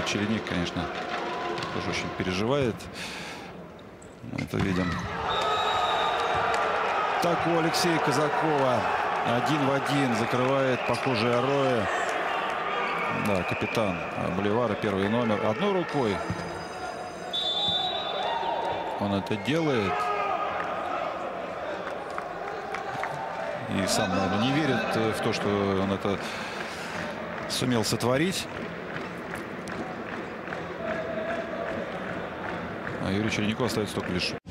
Юрий Чередник, конечно, тоже очень переживает. Мы это видим. Так у Алексея Казакова 1 в 1 закрывает похожие Ароя. Да, капитан Боливара, первый номер. Одной рукой он это делает. И сам, наверное, не верит в то, что он это сумел сотворить. А Юрию Череднику остается только лишь